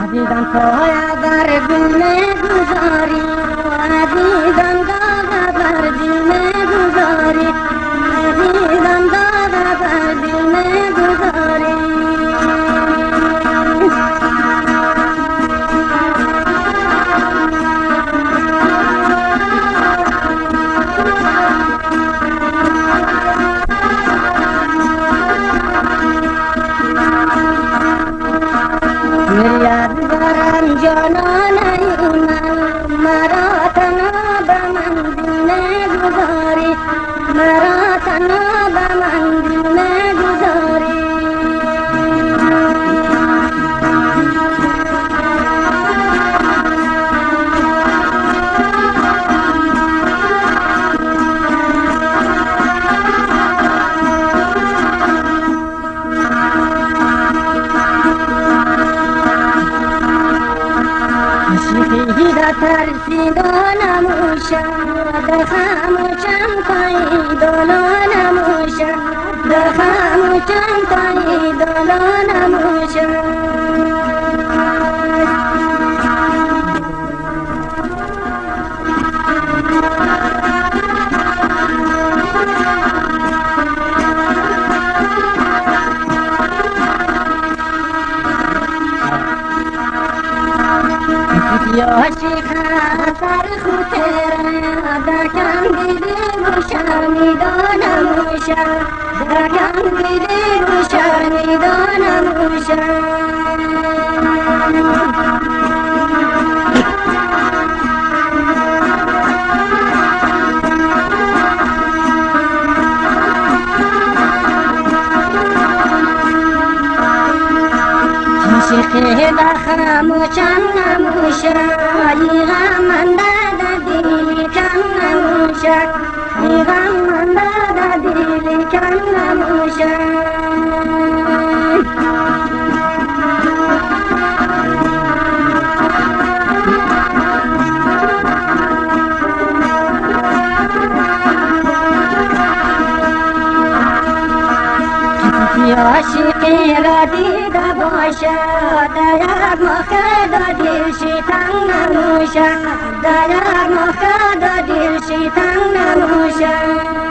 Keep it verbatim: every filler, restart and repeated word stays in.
عزیزان پای بر دل گذاری عزیزان داغ بر دل گذاری عزیزان داغ بر دل گذاری یادگارم جانان من مرا تنها به من دل نگذاری مرا تنها به من دل نگذاری عشقی ترسیده نموشم در خاموشم پاییده نموشم در خاموشم پاییده نموشم یا شیخا سر خوتره دکن دیدی گوشانی دانموشم دکن دیدی گوشانی دانموشم عاشقی در خاموشم نموشم ای غم من در دل کم نموشم ای غم من در دل کم نموشم عاشقی را دیده باشد در مخد دل شیطان نموشد در مخد دل شیطان نموشد